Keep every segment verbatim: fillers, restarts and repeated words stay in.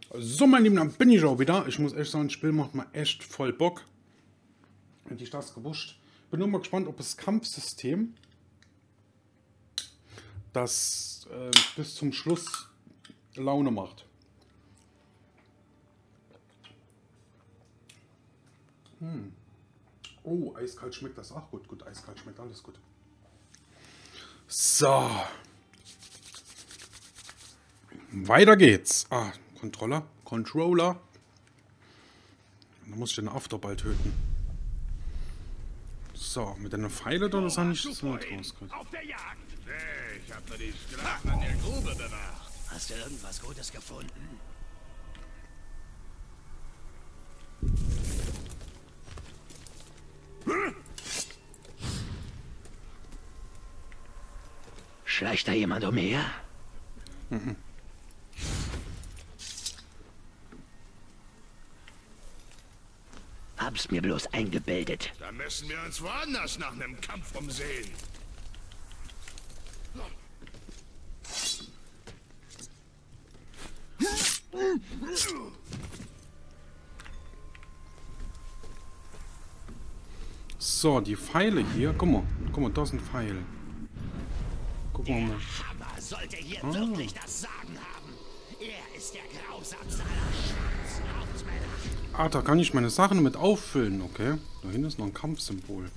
So, mein Lieben, dann bin ich auch wieder. Ich muss echt sagen, das Spiel macht mir echt voll Bock. Hätte ich das gewusst. Bin nur mal gespannt, ob das Kampfsystem das äh, bis zum Schluss Laune macht. Hm. Oh, eiskalt schmeckt das auch gut. Gut, eiskalt schmeckt alles gut. So. Weiter geht's. Ah, Controller. Controller. Da muss ich den Afterball töten. So, mit einer Pfeile da, das habe ich so nicht rausgehört. Auf der Jagd! Nee, ich hab nur die Sklaven an der Grube bewacht. Hast du irgendwas Gutes gefunden? Schleicht da jemand umher? Mhm. Hab's mir bloß eingebildet. Da müssen wir uns woanders nach einem Kampf umsehen. So, die Pfeile hier. Guck mal, guck mal, da ist ein Pfeil. Guck mal. mal. Hammer sollte hier ah. wirklich das Sagen haben. Er ist der grausamste aller Schwarzhauptmänner. Ah, da kann ich meine Sachen mit auffüllen, okay. Da hinten ist noch ein Kampfsymbol.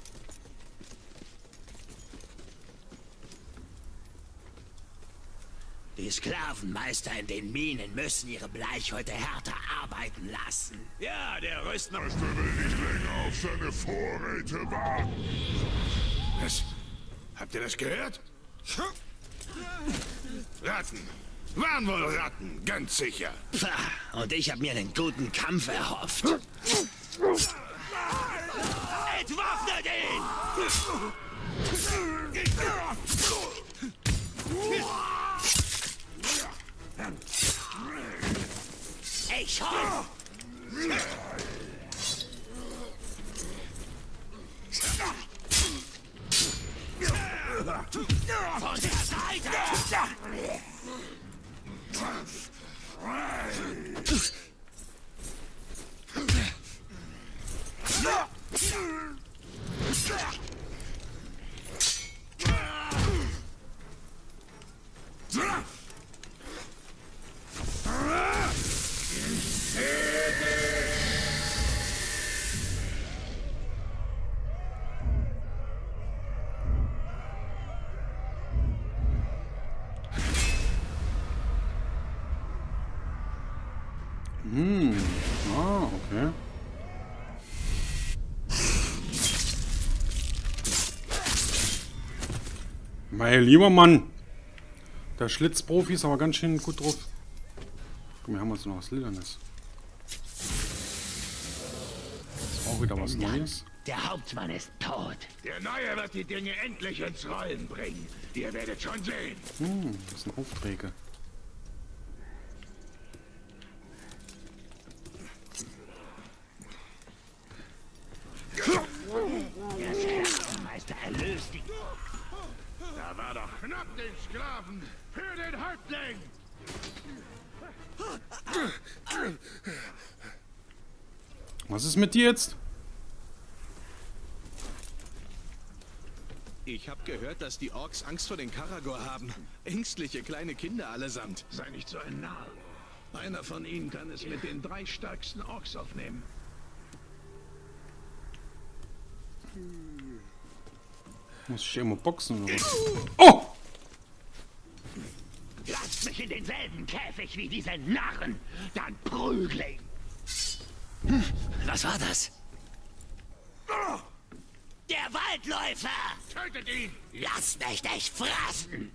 Die Sklavenmeister in den Minen müssen ihre Bleichhäute härter arbeiten lassen. Ja, der Röstner... Meister will nicht länger auf seine Vorräte warten. Was? Habt ihr das gehört? Ratten. Waren wohl Ratten, ganz sicher. Pah, und ich habe mir einen guten Kampf erhofft. Entwaffnet ihn! Ich hol! Von der Seite! Hm, ah, okay. Mein lieber Mann. Der Schlitzprofi ist aber ganz schön gut drauf. Guck mal, haben wir jetzt noch was Lilanes. Ist auch wieder was Neues. Der Hauptmann ist tot. Der Neue wird die Dinge endlich ins Rollen bringen. Ihr werdet schon sehen. Hm, das sind Aufträge. Der Sklavenmeister erlöst die... Da war doch knapp den Sklaven für den Häuptling. Was ist mit dir jetzt? Ich habe gehört, dass die Orks Angst vor den Karagor haben. Ängstliche kleine Kinder allesamt. Sei nicht so ein Narr. Einer von ihnen kann es mit den drei stärksten Orks aufnehmen. Muss ich immer boxen oder was? Oh! Lasst mich in denselben Käfig wie diese Narren, dann prügle ich. Hm, was war das? Der Waldläufer! Tötet ihn! Lasst mich dich fressen!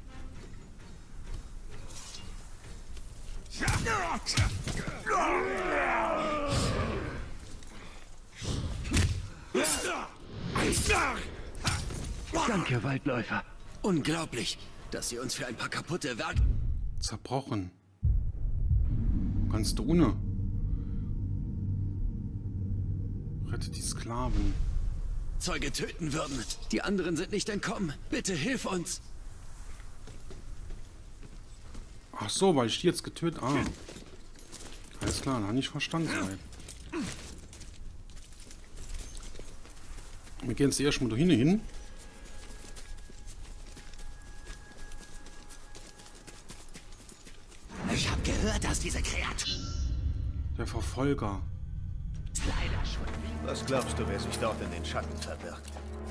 Danke, Waldläufer. Unglaublich, dass Sie uns für ein paar kaputte Werk... Zerbrochen. Kannst du ohne. Rette die Sklaven. Zeuge töten würden. Die anderen sind nicht entkommen. Bitte hilf uns. Ach so, weil ich die jetzt getötet habe. Ah. Alles klar, noch nicht verstanden sein. Wir gehen jetzt erstmal da hin. Ich habe gehört, dass diese Kreatur... Der Verfolger. Leider schon. Was glaubst du, wer sich dort in den Schatten verbirgt?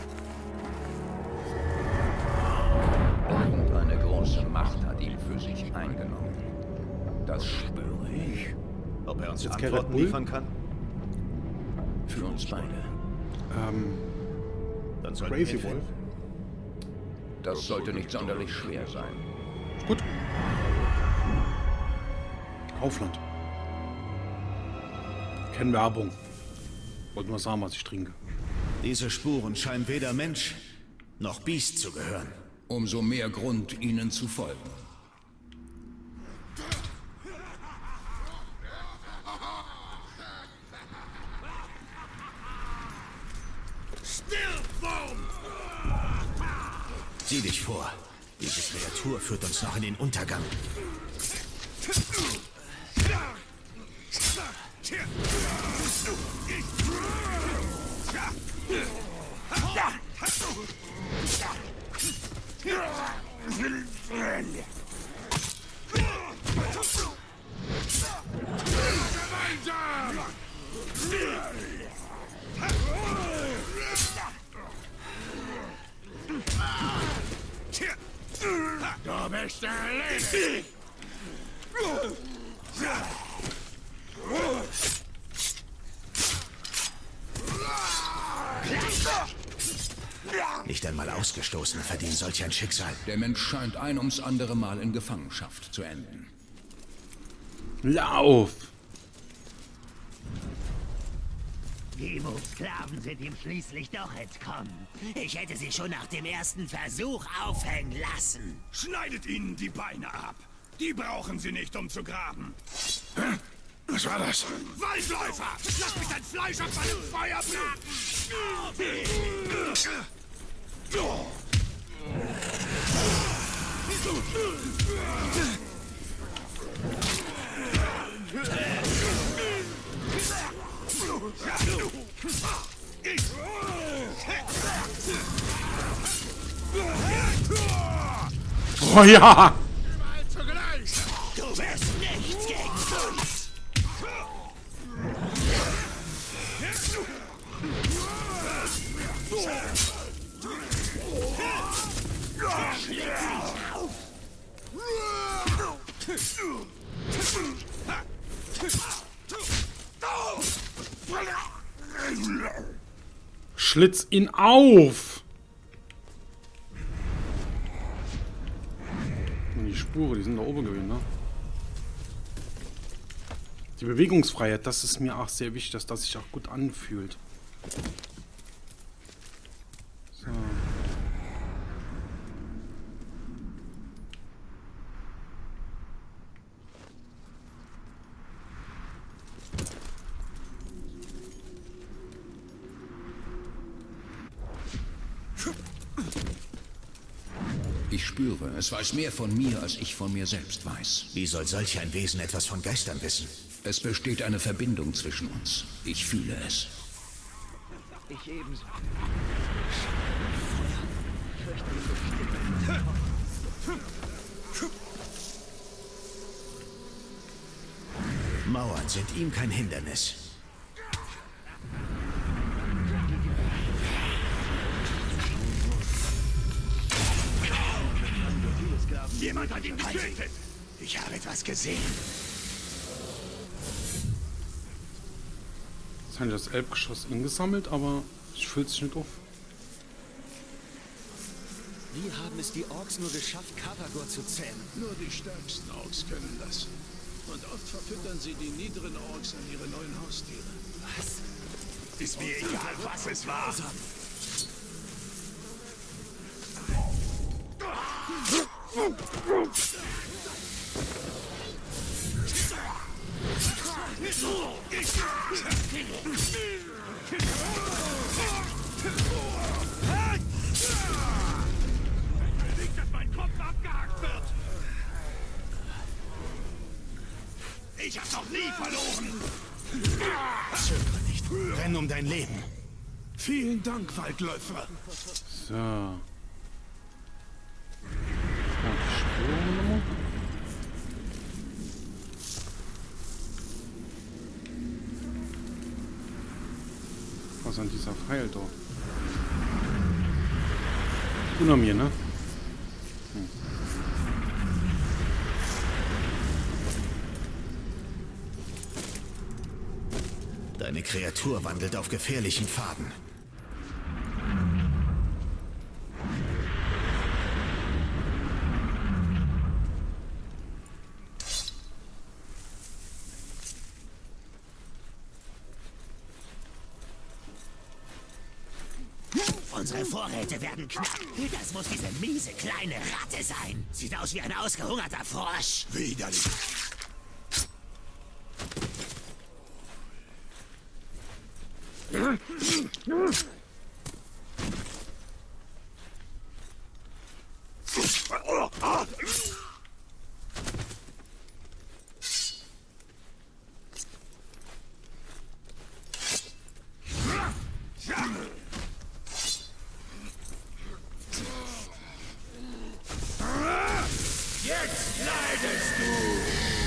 Irgendeine große Macht hat ihn für sich eingenommen. Das spüre ich. Ob er uns Jetzt Antworten Bull? liefern kann? Für uns beide. Ähm, Dann sollten Crazy wir ihn Wolf. finden. Das sollte nicht sonderlich schwer sein. Gut. Kaufland. Kennen Werbung. Wollte nur sagen, was ich trinke. Diese Spuren scheinen weder Mensch noch Biest zu gehören. Umso mehr Grund, ihnen zu folgen. Sieh dich vor. Diese Kreatur führt uns noch in den Untergang. Du bist erledigt! Nicht einmal Ausgestoßene verdienen solch ein Schicksal. Der Mensch scheint ein ums andere Mal in Gefangenschaft zu enden. Lauf! Die Sklaven sind ihm schließlich doch entkommen. Ich hätte sie schon nach dem ersten Versuch aufhängen lassen. Schneidet ihnen die Beine ab. Die brauchen sie nicht, um zu graben. Was war das? Waldläufer! Lass mich dein Fleisch auf meinem Feuer braten! Oh ja! Du bist nichts gegen uns! Schlitz ihn auf! Die Spuren, die sind da oben gewesen, ne? Die Bewegungsfreiheit, das ist mir auch sehr wichtig, dass das sich auch gut anfühlt. So. Ich spüre, es weiß mehr von mir, als ich von mir selbst weiß. Wie soll solch ein Wesen etwas von Geistern wissen? Es besteht eine Verbindung zwischen uns. Ich fühle es. Ich ebenso. Mauern sind ihm kein Hindernis. Jemand hat ihn getötet. Ich habe etwas gesehen. Jetzt habe ich das Elbgeschoss angesammelt, aber ich fühle es nicht auf. Wie haben es die Orks nur geschafft, Karagor zu zähmen? Nur die stärksten Orks können das. Und oft verfüttern sie die niederen Orks an ihre neuen Haustiere. Was? Ist mir egal, was es war. Nicht, dass mein Kopf abgehackt wird! Ich hab noch nie verloren. Zögere nicht. Renn um dein Leben. Vielen Dank, Waldläufer. So. Und die Spurnummer. Was an dieser Pfeil da? Unter mir, ne? Hm. Deine Kreatur wandelt auf gefährlichen Pfaden. Unsere Vorräte werden knapp. Das muss diese miese kleine Ratte sein. Sieht aus wie ein ausgehungerter Frosch. Widerlich. Jetzt leidest du!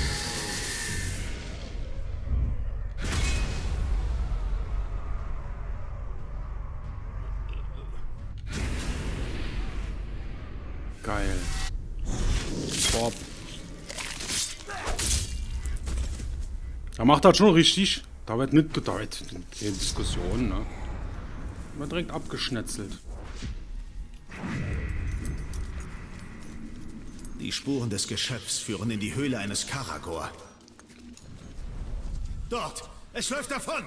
Geil. Bob. Da macht das schon richtig. Da wird nicht gedeiht. Keine Diskussion, ne? Wird direkt abgeschnetzelt. Die Spuren des Geschöpfs führen in die Höhle eines Karagor. Dort! Es läuft davon!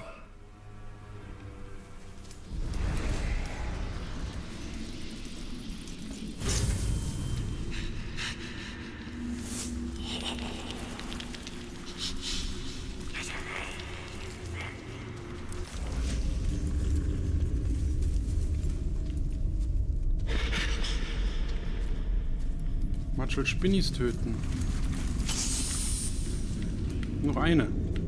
Man will Spinnis töten. Noch eine.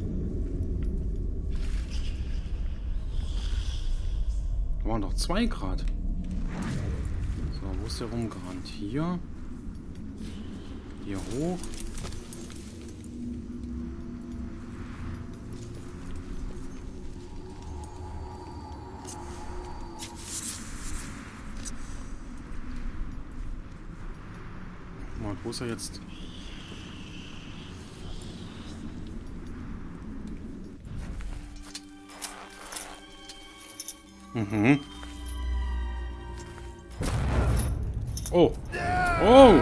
Da waren doch zwei Grad. So, wo ist der rumgerannt? Hier. Hier hoch. Mal, wo ist er jetzt? Mhm. Oh. Oh.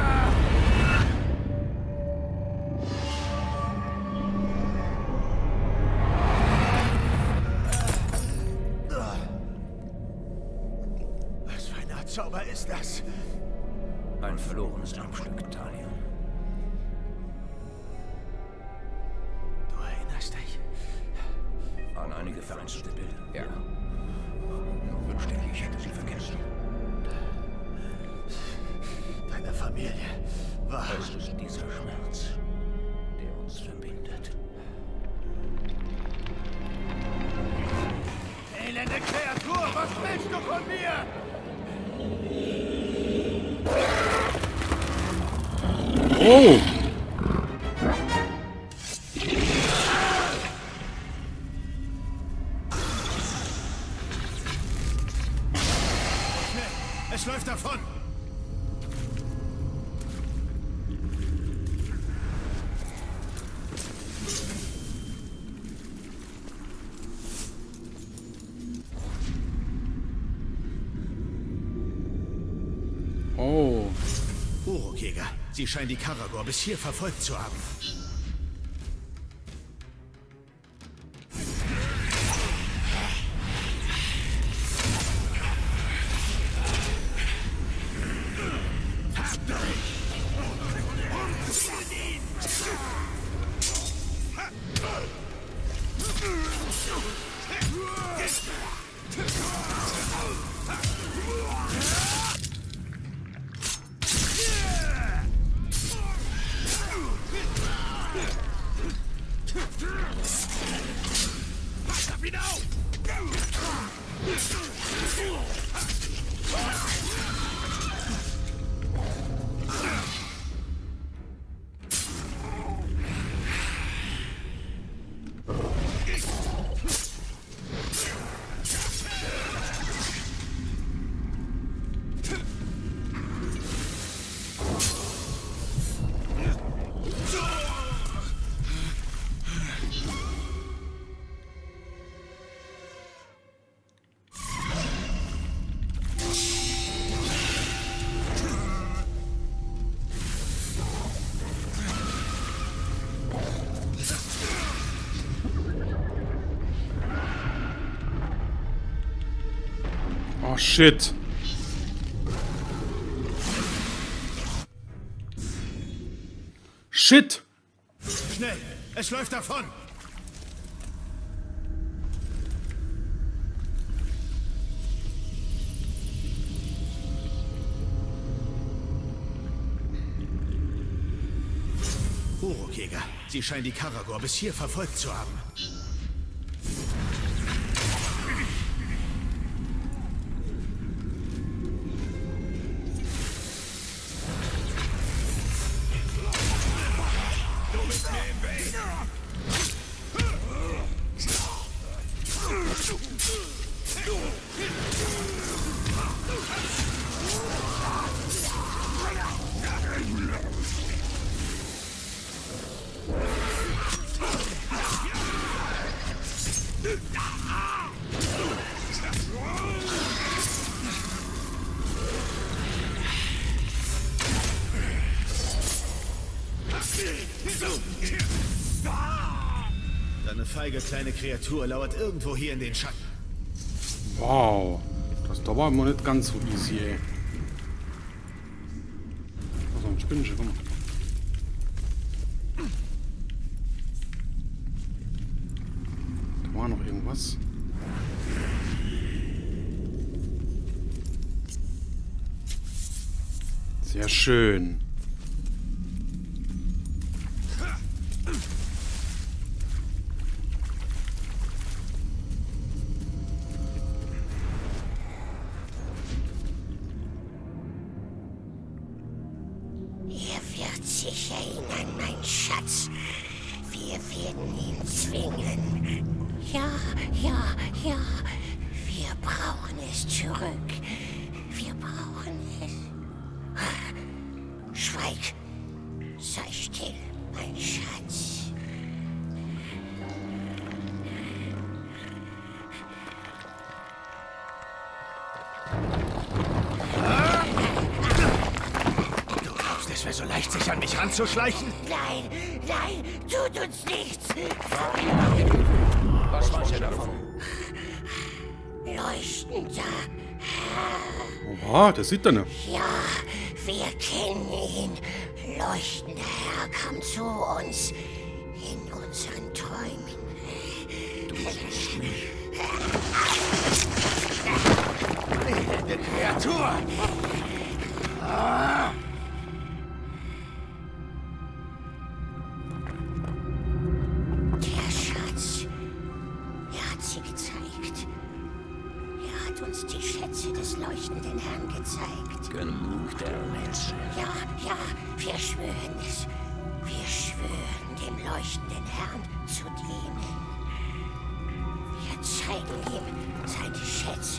Was für eine Art Zauber ist das? Ein verlorenes Erbstück, Talion. Du erinnerst dich? An einige vereinzelte Bilder, ja. Nur wünschte ich, ich hätte sie vergessen. Deine Familie war... Es ist dieser Schmerz, der uns verbindet. Elende Kreatur, was willst du von mir? Oh! Es läuft davon! Oh. Urukjäger, sie scheinen die Karagor bis hier verfolgt zu haben. Oh, shit. Shit. Schnell! Es läuft davon! Urukjäger, Sie scheinen die Karagor bis hier verfolgt zu haben. Deine feige kleine Kreatur lauert irgendwo hier in den Schatten. Wow. Das da war immer nicht ganz so easy, ey. Also ein Spinnchen, komm. Da war noch irgendwas. Sehr schön. Sich erinnern, mein Schatz. Wir werden ihn zwingen. Ja, ja, ja. Wir brauchen es zurück. Wir brauchen es. Schweig. Sei still, mein Schatz. Es wäre so leicht, sich an mich ranzuschleichen. Nein, nein, tut uns nichts. Was weiß ihr davon? Leuchtender Herr. Oha, das sieht er nicht. Ja, wir kennen ihn. Leuchtender Herr kam zu uns in unseren Träumen. Du siehst mich. Elende Kreatur! Ah! Die Schätze des leuchtenden Herrn gezeigt. Genug der Rätsel. Ja, ja, wir schwören es. Wir schwören, dem leuchtenden Herrn zu dienen. Wir zeigen ihm seine Schätze.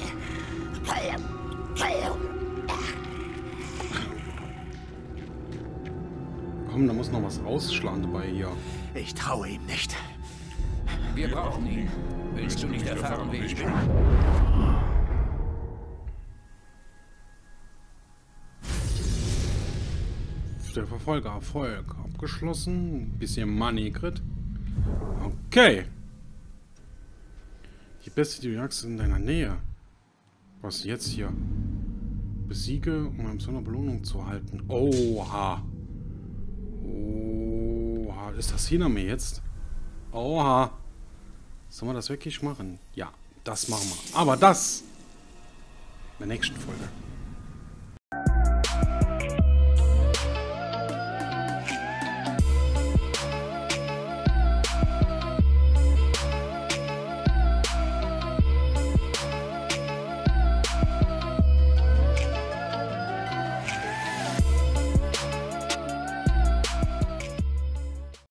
Komm, da muss noch was rausschlagen dabei hier. Ich traue ihm nicht. Wir brauchen ihn. Willst du nicht erfahren, wie ich bin? Der Verfolger Erfolg abgeschlossen. Ein bisschen Money Crit. Okay. Die Beste, die du jagst, in deiner Nähe. Was jetzt hier? Besiege, um eine besondere Belohnung zu erhalten. Oha. Oha. Ist das hinter mir jetzt? Oha. Sollen wir das wirklich machen? Ja, das machen wir. Aber das in der nächsten Folge.